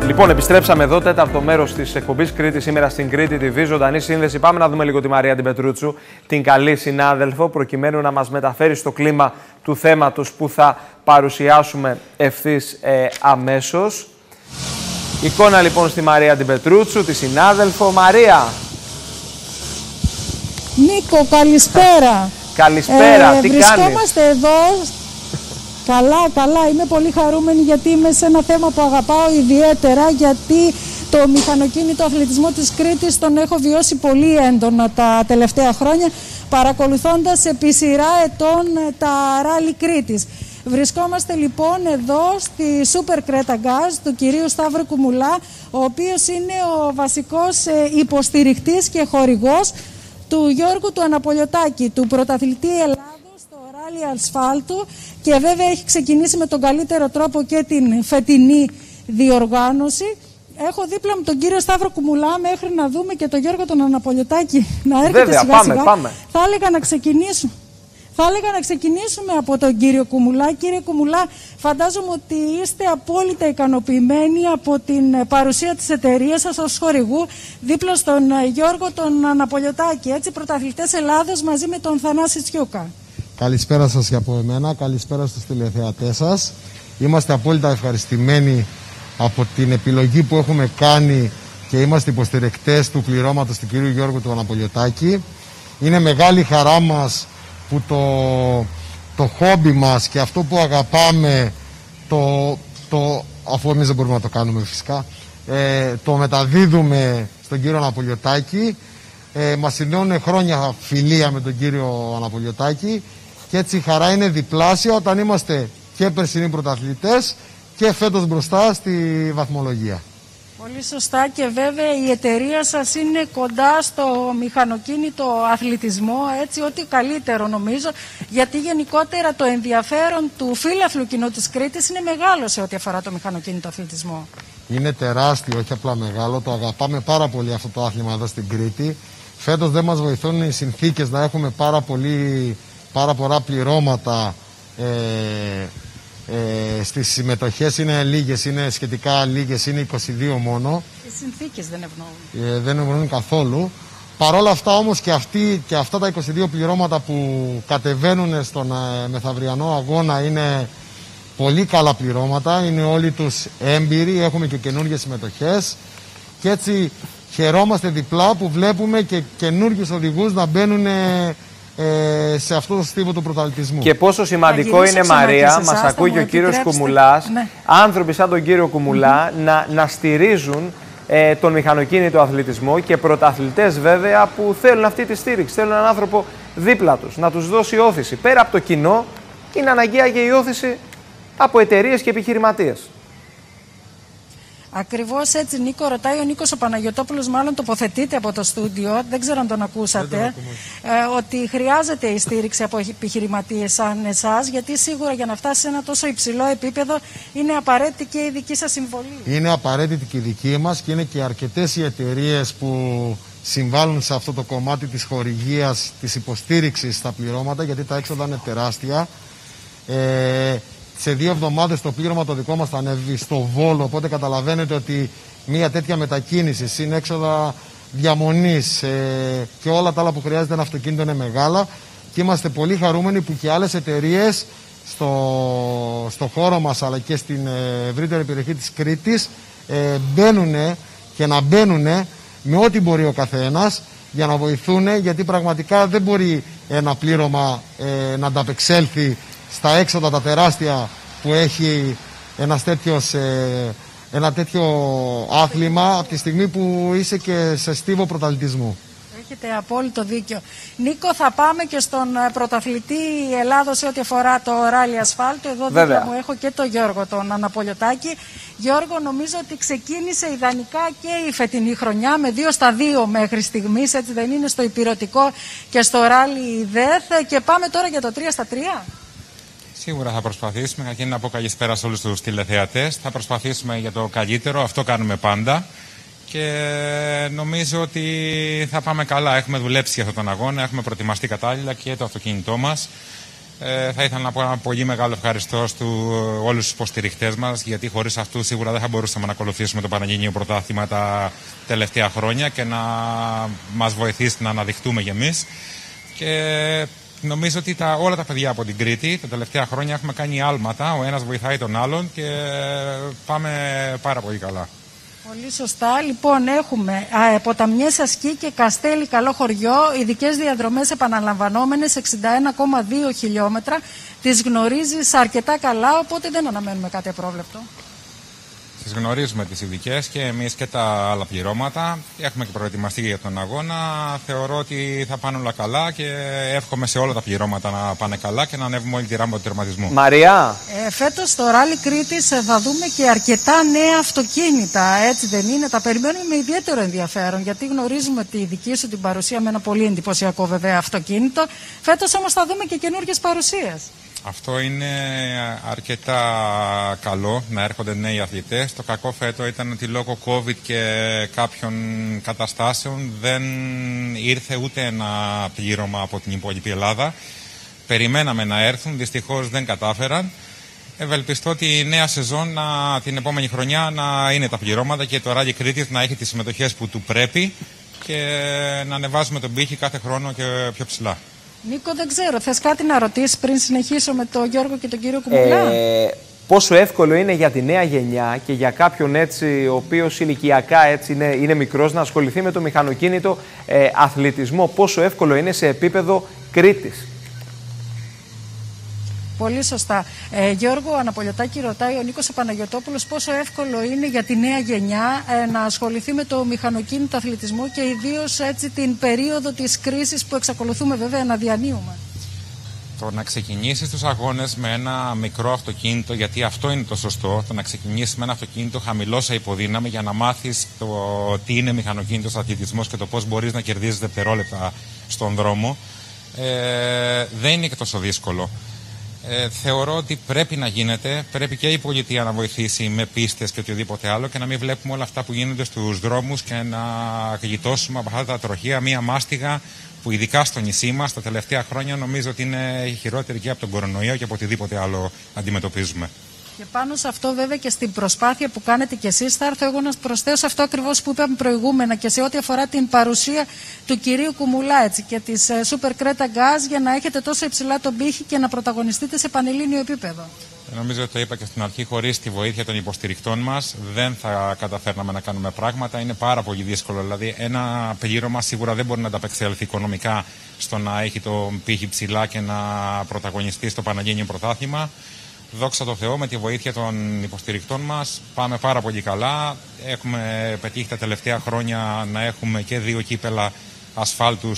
Λοιπόν, επιστρέψαμε εδώ, τέταρτο μέρος της εκπομπής Κρήτη σήμερα στην Κρήτη TV, ζωντανή σύνδεση. Πάμε να δούμε λίγο τη Μαρία την Πετρούτσου, την καλή συνάδελφο, προκειμένου να μας μεταφέρει στο κλίμα του θέματος που θα παρουσιάσουμε ευθύς αμέσως. Εικόνα λοιπόν στη Μαρία την Πετρούτσου, τη συνάδελφο. Μαρία! Νίκο, καλησπέρα. Καλησπέρα, τι κάνεις? Βρισκόμαστε εδώ. Καλά, είμαι πολύ χαρούμενη γιατί είμαι σε ένα θέμα που αγαπάω ιδιαίτερα, γιατί το μηχανοκίνητο αθλητισμό της Κρήτης τον έχω βιώσει πολύ έντονα τα τελευταία χρόνια, παρακολουθώντας επί σειρά ετών τα ράλι Κρήτης. Βρισκόμαστε λοιπόν εδώ στη Super Creta Gas του κυρίου Σταύρου Κουμουλά, ο οποίος είναι ο βασικός υποστηρικτής και χορηγός του Γιώργου του Αναπολιωτάκη, του πρωταθλητή Ελλάδος στο ράλι ασφάλτου, και βέβαια έχει ξεκινήσει με τον καλύτερο τρόπο και την φετινή διοργάνωση. Έχω δίπλα μου τον κύριο Σταύρο Κουμουλά μέχρι να δούμε και τον Γιώργο τον Αναπολιωτάκη να έρχεται. Βέβαια, σιγά σιγά. πάμε. Θα έλεγα να ξεκινήσουμε από τον κύριο Κουμουλά. Κύριε Κουμουλά, φαντάζομαι ότι είστε απόλυτα ικανοποιημένοι από την παρουσία της εταιρείας σας ως χορηγού δίπλα στον Γιώργο τον Αναπολιωτάκη, έτσι, πρωταθλητές Ελλάδος μαζί με τον Θανάση Τσιούκα. Καλησπέρα σας και από εμένα, καλησπέρα στους τηλεθεατές σας. Είμαστε απόλυτα ευχαριστημένοι από την επιλογή που έχουμε κάνει και είμαστε υποστηρικτές του πληρώματος του κυρίου Γιώργου του Αναπολιωτάκη. Είναι μεγάλη χαρά μας που το χόμπι μας και αυτό που αγαπάμε, αφού εμείς δεν μπορούμε να το κάνουμε φυσικά, το μεταδίδουμε στον κύριο Αναπολιωτάκη. Μας συνδέουν χρόνια φιλία με τον κύριο Αναπολιωτάκη και έτσι η χαρά είναι διπλάσια όταν είμαστε και περσινοί πρωταθλητές και φέτος μπροστά στη βαθμολογία. Πολύ σωστά, και βέβαια η εταιρεία σας είναι κοντά στο μηχανοκίνητο αθλητισμό, έτσι, ό,τι καλύτερο νομίζω, γιατί γενικότερα το ενδιαφέρον του φύλαθλου κοινού της Κρήτης είναι μεγάλο σε ό,τι αφορά το μηχανοκίνητο αθλητισμό. Είναι τεράστιο, όχι απλά μεγάλο, το αγαπάμε πάρα πολύ αυτό το άθλημα εδώ στην Κρήτη. Φέτος δεν μας βοηθούν οι συνθήκες να έχουμε πάρα πολλά πληρώματα. Στις συμμετοχές είναι λίγες, είναι σχετικά λίγες, είναι 22 μόνο. Οι συνθήκες δεν ευνοούν. Δεν ευνοούν καθόλου. Παρ' όλα αυτά όμως και αυτά τα 22 πληρώματα που κατεβαίνουν στον μεθαυριανό αγώνα είναι πολύ καλά πληρώματα, είναι όλοι τους έμπειροι, έχουμε και καινούργιες συμμετοχές και έτσι χαιρόμαστε διπλά που βλέπουμε και καινούργιους οδηγούς να μπαίνουν σε αυτό το στίβο του πρωταθλητισμού. Και πόσο σημαντικό είναι, Μαρία, μας ακούει και ο κύριος Κουμουλάς, ναι, άνθρωποι σαν τον κύριο Κουμουλά να στηρίζουν τον μηχανοκίνητο αθλητισμό, και πρωταθλητές βέβαια που θέλουν αυτή τη στήριξη, θέλουν έναν άνθρωπο δίπλα τους, να τους δώσει όθηση. Πέρα από το κοινό, είναι αναγκαία και η όθηση από εταιρείες και επιχειρηματίες. Ακριβώς έτσι, Νίκο, ρωτάει ο Νίκος ο Παναγιωτόπουλος, μάλλον τοποθετείται από το στούντιο, δεν ξέρω αν τον ακούσατε, ότι χρειάζεται η στήριξη από επιχειρηματίες σαν εσάς, γιατί σίγουρα για να φτάσει σε ένα τόσο υψηλό επίπεδο είναι απαραίτητη και η δική σας συμβολή. Είναι απαραίτητη και η δική μας και είναι και αρκετές οι εταιρείες που συμβάλλουν σε αυτό το κομμάτι της χορηγίας, της υποστήριξης στα πληρώματα, γιατί τα έξοδα είναι τεράστια. Σε 2 εβδομάδες το πλήρωμα το δικό μας θα ανέβει στο Βόλο, οπότε καταλαβαίνετε ότι μια τέτοια μετακίνηση, συν έξοδα διαμονής και όλα τα άλλα που χρειάζεται ένα αυτοκίνητο είναι μεγάλα, και είμαστε πολύ χαρούμενοι που και άλλες εταιρείες στο χώρο μας αλλά και στην ευρύτερη περιοχή της Κρήτης μπαίνουν και να μπαίνουν με ό,τι μπορεί ο καθένας για να βοηθούν, γιατί πραγματικά δεν μπορεί ένα πλήρωμα να ανταπεξέλθει στα έξοδα τα τεράστια που έχει ένα τέτοιο άθλημα από τη στιγμή που είσαι και σε στίβο πρωταθλητισμού. Έχετε απόλυτο δίκιο. Νίκο, θα πάμε και στον πρωταθλητή Ελλάδος σε ό,τι αφορά το ράλι ασφάλτου. Εδώ δίπλα μου έχω και τον Γιώργο τον Αναπολιωτάκη. Γιώργο, νομίζω ότι ξεκίνησε ιδανικά και η φετινή χρονιά με 2-2 μέχρι στιγμής, έτσι δεν είναι, στο υπηρετικό και στο ράλι ΔΕΘ, και πάμε τώρα για το 3-3. Σίγουρα θα προσπαθήσουμε. Καταρχήν να πω καλησπέρα σε όλους τους τηλεθεατές. Θα προσπαθήσουμε για το καλύτερο, αυτό κάνουμε πάντα. Και νομίζω ότι θα πάμε καλά. Έχουμε δουλέψει για αυτόν τον αγώνα, έχουμε προετοιμαστεί κατάλληλα και το αυτοκίνητό μας. Θα ήθελα να πω ένα πολύ μεγάλο ευχαριστώ στους όλους τους υποστηριχτές μας, γιατί χωρίς αυτούς σίγουρα δεν θα μπορούσαμε να ακολουθήσουμε το Πανελλήνιο Πρωτάθλημα τα τελευταία χρόνια και να μας βοηθήσει να αναδειχτούμε κι εμείς. Και νομίζω ότι όλα τα παιδιά από την Κρήτη τα τελευταία χρόνια έχουμε κάνει άλματα, ο ένας βοηθάει τον άλλον και πάμε πάρα πολύ καλά. Πολύ σωστά. Λοιπόν, έχουμε Ποταμιές Ασκή και Καστέλι Καλό Χωριό, ειδικές διαδρομές επαναλαμβανόμενες, 61,2 χιλιόμετρα. Τις γνωρίζεις αρκετά καλά, οπότε δεν αναμένουμε κάτι απρόβλεπτο. Τις γνωρίζουμε τις ειδικές και εμείς και τα άλλα πληρώματα. Έχουμε και προετοιμαστεί για τον αγώνα. Θεωρώ ότι θα πάνε όλα καλά και εύχομαι σε όλα τα πληρώματα να πάνε καλά και να ανέβουμε όλη τη ράμπα του τερματισμού. Μαρία. Φέτος στο Ράλι Κρήτης θα δούμε και αρκετά νέα αυτοκίνητα, έτσι δεν είναι? Τα περιμένουμε με ιδιαίτερο ενδιαφέρον, γιατί γνωρίζουμε τη δική σου την παρουσία με ένα πολύ εντυπωσιακό βέβαια αυτοκίνητο. Φέτος όμως θα δούμε και καινούργιες παρουσίες. Αυτό είναι αρκετά καλό, να έρχονται νέοι αθλητές. Το κακό φέτο ήταν ότι λόγω COVID και κάποιων καταστάσεων δεν ήρθε ούτε ένα πλήρωμα από την υπόλοιπη Ελλάδα. Περιμέναμε να έρθουν, δυστυχώς δεν κατάφεραν. Ευελπιστώ ότι η νέα σεζόν την επόμενη χρονιά να είναι τα πληρώματα και το Ράλι Κρήτης να έχει τις συμμετοχές που του πρέπει και να ανεβάζουμε τον πύχη κάθε χρόνο και πιο ψηλά. Νίκο, δεν ξέρω, θες κάτι να ρωτήσεις πριν συνεχίσω με τον Γιώργο και τον κύριο Κουμουλά? Πόσο εύκολο είναι για τη νέα γενιά και για κάποιον έτσι, ο οποίος ηλικιακά έτσι είναι μικρός, να ασχοληθεί με το μηχανοκίνητο αθλητισμό? Πόσο εύκολο είναι σε επίπεδο Κρήτης? Πολύ σωστά. Γιώργο Αναπολιωτάκη, ρωτάει ο Νίκος Παναγιωτόπουλος πόσο εύκολο είναι για τη νέα γενιά να ασχοληθεί με το μηχανοκίνητο αθλητισμό και ιδίως έτσι την περίοδο της κρίσης που εξακολουθούμε βέβαια να διανύουμε. Το να ξεκινήσεις τους αγώνες με ένα μικρό αυτοκίνητο, γιατί αυτό είναι το σωστό, το να ξεκινήσεις με ένα αυτοκίνητο χαμηλό σε υποδύναμη για να μάθεις τι είναι μηχανοκίνητος αθλητισμός και το πώς μπορείς να κερδίζεις δευτερόλεπτα στον δρόμο, δεν είναι και τόσο δύσκολο. Θεωρώ ότι πρέπει να γίνεται, πρέπει και η πολιτεία να βοηθήσει με πίστες και οτιδήποτε άλλο και να μην βλέπουμε όλα αυτά που γίνονται στους δρόμους και να γλιτώσουμε από αυτά τα τροχεία μία μάστιγα που ειδικά στο νησί μας τα τελευταία χρόνια νομίζω ότι είναι χειρότερη και από τον κορονοϊό και από οτιδήποτε άλλο αντιμετωπίζουμε. Και πάνω σε αυτό βέβαια και στην προσπάθεια που κάνετε κι εσείς θα έρθω εγώ να προσθέσω αυτό ακριβώς που είπαμε προηγούμενα και σε ό,τι αφορά την παρουσία του κυρίου Κουμουλά έτσι, και της Super Creta Gas για να έχετε τόσο υψηλά τον πύχη και να πρωταγωνιστείτε σε πανελλήνιο επίπεδο. Νομίζω ότι το είπα και στην αρχή, χωρίς τη βοήθεια των υποστηρικτών μας δεν θα καταφέρναμε να κάνουμε πράγματα. Είναι πάρα πολύ δύσκολο. Δηλαδή, ένα πλήρωμα σίγουρα δεν μπορεί να ανταπεξέλθει οικονομικά στο να έχει τον πύχη ψηλά και να πρωταγωνιστεί στο Πανελλήνιο Πρωτάθλημα. Δόξα τω Θεώ, με τη βοήθεια των υποστηρικτών μας πάμε πάρα πολύ καλά. Έχουμε πετύχει τα τελευταία χρόνια να έχουμε και 2 κύπελα ασφάλτου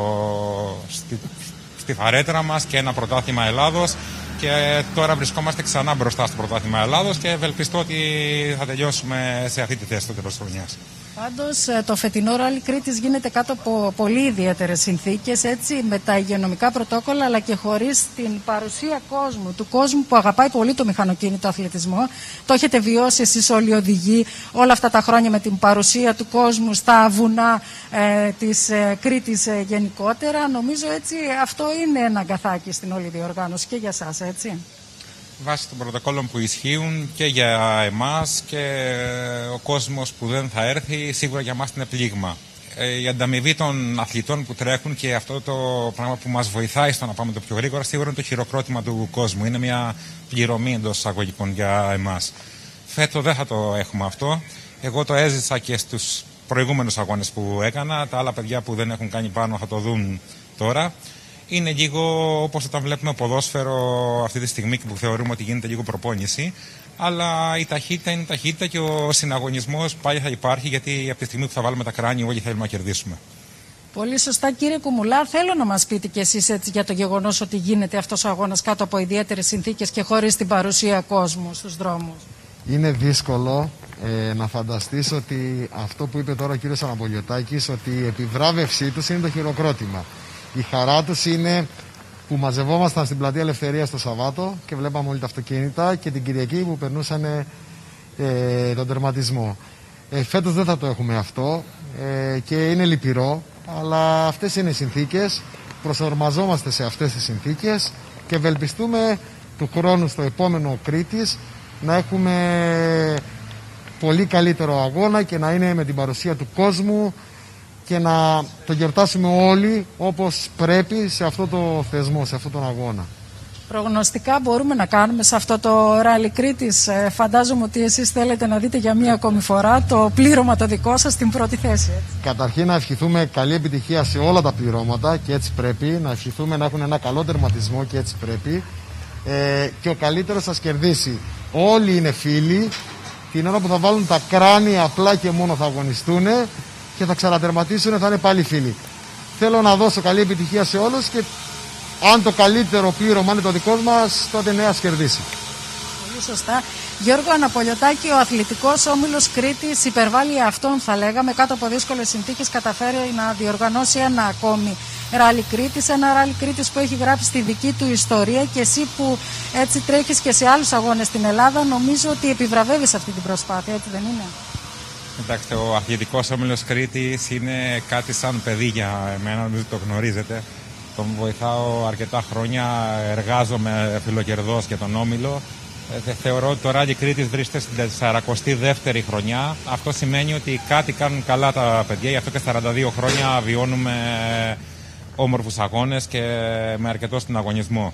στη φαρέτρα μας και ένα πρωτάθλημα Ελλάδος. Και τώρα βρισκόμαστε ξανά μπροστά στο πρωτάθλημα Ελλάδος και ευελπιστώ ότι θα τελειώσουμε σε αυτή τη θέση στο τέλος της χρονιάς. Πάντως το φετινό Ράλι Κρήτης γίνεται κάτω από πολύ ιδιαίτερες συνθήκες, έτσι, με τα υγειονομικά πρωτόκολλα αλλά και χωρίς την παρουσία του κόσμου που αγαπάει πολύ το μηχανοκίνητο αθλητισμό. Το έχετε βιώσει εσείς όλοι οι οδηγοί όλα αυτά τα χρόνια με την παρουσία του κόσμου στα βουνά της Κρήτης γενικότερα. Νομίζω έτσι αυτό είναι ένα αγκαθάκι στην όλη διοργάνωση και για εσάς, έτσι. Βάσει των πρωτοκόλλων που ισχύουν και για εμάς και ο κόσμος που δεν θα έρθει, σίγουρα για εμάς είναι πλήγμα. Η ανταμοιβή των αθλητών που τρέχουν και αυτό το πράγμα που μας βοηθάει στο να πάμε το πιο γρήγορα, σίγουρα είναι το χειροκρότημα του κόσμου. Είναι μια πληρωμή εντός εισαγωγικών για εμάς. Φέτος δεν θα το έχουμε αυτό. Εγώ το έζησα και στους προηγούμενους αγώνες που έκανα. Τα άλλα παιδιά που δεν έχουν κάνει πάνω θα το δουν τώρα. Είναι λίγο όπως όταν βλέπουμε ποδόσφαιρο αυτή τη στιγμή και που θεωρούμε ότι γίνεται λίγο προπόνηση. Αλλά η ταχύτητα είναι ταχύτητα και ο συναγωνισμός πάλι θα υπάρχει, γιατί από τη στιγμή που θα βάλουμε τα κράνη όλοι θέλουμε να κερδίσουμε. Πολύ σωστά, κύριε Κουμουλά. Θέλω να μας πείτε κι εσείς έτσι, για το γεγονός ότι γίνεται αυτός ο αγώνας κάτω από ιδιαίτερες συνθήκες και χωρίς την παρουσία κόσμου στους δρόμους. Είναι δύσκολο να φανταστείς ότι αυτό που είπε τώρα ο κύριος Αναπολιωτάκης, ότι η επιβράβευσή τους είναι το χειροκρότημα. Η χαρά τους είναι που μαζευόμασταν στην Πλατεία Ελευθερίας το Σαββάτο και βλέπαμε όλοι τα αυτοκίνητα και την Κυριακή που περνούσαν τον τερματισμό. Φέτος δεν θα το έχουμε αυτό και είναι λυπηρό, αλλά αυτές είναι οι συνθήκες. Προσαρμαζόμαστε σε αυτές τις συνθήκες και ευελπιστούμε του χρόνου στο επόμενο Κρήτης να έχουμε πολύ καλύτερο αγώνα και να είναι με την παρουσία του κόσμου και να το γιορτάσουμε όλοι όπως πρέπει σε αυτό το θεσμό, σε αυτόν τον αγώνα. Προγνωστικά μπορούμε να κάνουμε σε αυτό το ράλι Κρήτης? Φαντάζομαι ότι εσείς θέλετε να δείτε για μία ακόμη φορά το πλήρωμα το δικό σας στην πρώτη θέση. Έτσι. Καταρχήν να ευχηθούμε καλή επιτυχία σε όλα τα πληρώματα και έτσι πρέπει. Να ευχηθούμε να έχουν ένα καλό τερματισμό και έτσι πρέπει. Και ο καλύτερος σας κερδίσει. Όλοι είναι φίλοι. Την ώρα που θα βάλουν τα κράνη απλά και μόνο θα αγωνιστούν και θα ξανατερματίσουν, θα είναι πάλι φίλοι. Θέλω να δώσω καλή επιτυχία σε όλους και αν το καλύτερο πλήρωμα είναι το δικό μας, τότε ναι, ας κερδίσει. Πολύ σωστά. Γιώργο Αναπολιωτάκη, ο αθλητικός όμιλος Κρήτης υπερβάλλει αυτόν, θα λέγαμε, κάτω από δύσκολες συνθήκες καταφέρει να διοργανώσει ένα ακόμη ράλι Κρήτης. Ένα ράλι Κρήτης που έχει γράψει τη δική του ιστορία και εσύ που έτσι τρέχεις και σε άλλους αγώνες στην Ελλάδα, νομίζω ότι επιβραβεύεις αυτή την προσπάθεια, έτσι δεν είναι? Κοιτάξτε, ο αθλητικός όμιλος Κρήτης είναι κάτι σαν παιδί για εμένα, νομίζω το γνωρίζετε. Τον βοηθάω αρκετά χρόνια, εργάζομαι φιλοκερδός για τον όμιλο. Θεωρώ ότι το ράλι Κρήτης βρίσκεται στην 42η χρονιά. Αυτό σημαίνει ότι κάτι κάνουν καλά τα παιδιά, γι' αυτό και 42 χρόνια βιώνουμε όμορφους αγώνες και με αρκετό συναγωνισμό.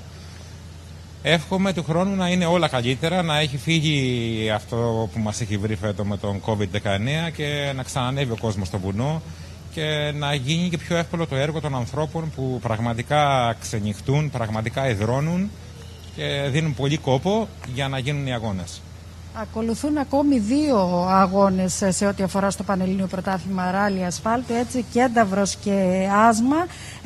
Εύχομαι του χρόνου να είναι όλα καλύτερα, να έχει φύγει αυτό που μας έχει βρει φέτο με τον COVID-19 και να ξανανεύει ο κόσμος στο βουνό και να γίνει και πιο εύκολο το έργο των ανθρώπων που πραγματικά ξενυχτούν, πραγματικά εδρώνουν και δίνουν πολύ κόπο για να γίνουν οι αγώνες. Ακολουθούν ακόμη 2 αγώνες σε ό,τι αφορά στο Πανελλήνιο Πρωτάθλημα Ράλι Ασφάλτου, έτσι, Κένταβρος και Άσμα.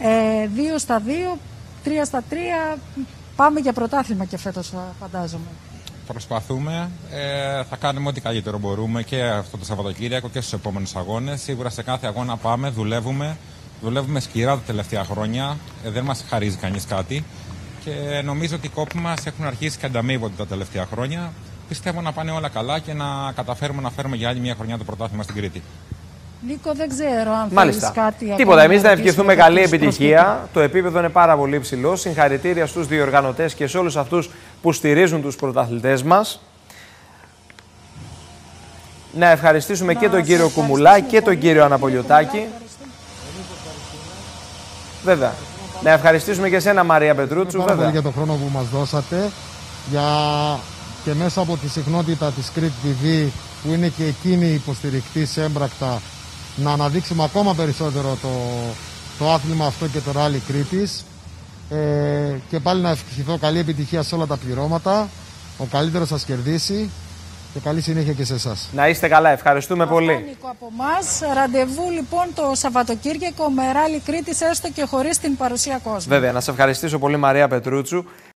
2 στα 2, 3 στα 3. Πάμε για πρωτάθλημα και φέτος, φαντάζομαι. Προσπαθούμε, θα κάνουμε ό,τι καλύτερο μπορούμε και αυτό το Σαββατοκύριακο και στους επόμενους αγώνες. Σίγουρα σε κάθε αγώνα πάμε, δουλεύουμε σκληρά τα τελευταία χρόνια, δεν μας χαρίζει κανείς κάτι και νομίζω ότι οι κόποι μας έχουν αρχίσει και ανταμείβονται τα τελευταία χρόνια. Πιστεύω να πάνε όλα καλά και να καταφέρουμε να φέρουμε για άλλη μια χρονιά το πρωτάθλημα στην Κρήτη. Νίκο, δεν ξέρω αν θέλεις κάτι. Τίποτα. Εμείς να ευχηθούμε καλή επιτυχία. Το επίπεδο είναι πάρα πολύ ψηλό. Συγχαρητήρια στους διοργανωτές και σε όλους αυτούς που στηρίζουν τους πρωταθλητές μας. Να ευχαριστήσουμε και τον κύριο Κουμουλά και τον κύριο Αναπολιωτάκη. Βέβαια. Να ευχαριστήσουμε και εσένα, Μαρία Πετρούτσου. Πάρα πολύ για τον χρόνο που μας δώσατε. Και μέσα από τη συχνότητα της Crete TV, που είναι και εκείνη υποστηρικτής έμπρακτα, να αναδείξουμε ακόμα περισσότερο το άθλημα αυτό και το ράλι Κρήτης. Και πάλι να ευχηθώ καλή επιτυχία σε όλα τα πληρώματα. Ο καλύτερος σας κερδίσει και καλή συνέχεια και σε εσάς. Να είστε καλά, ευχαριστούμε πολύ. Νίκο, από εμάς. Ραντεβού λοιπόν το Σαββατοκύριακο με ράλι Κρήτης, έστω και χωρίς την παρουσία κόσμου. Βέβαια, να σε ευχαριστήσω πολύ, Μαρία Πετρούτσου.